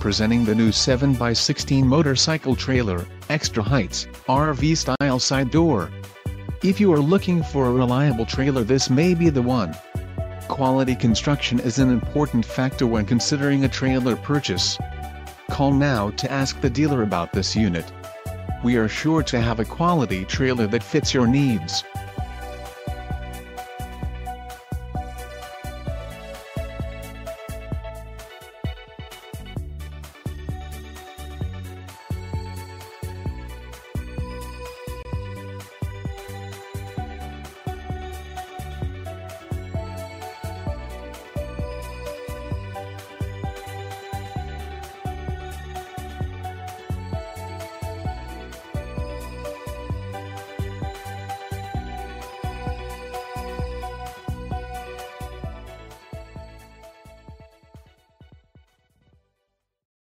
presenting the new 7x16 motorcycle trailer, extra heights, RV-style side door. If you are looking for a reliable trailer, this may be the one. Quality construction is an important factor when considering a trailer purchase. Call now to ask the dealer about this unit. We are sure to have a quality trailer that fits your needs.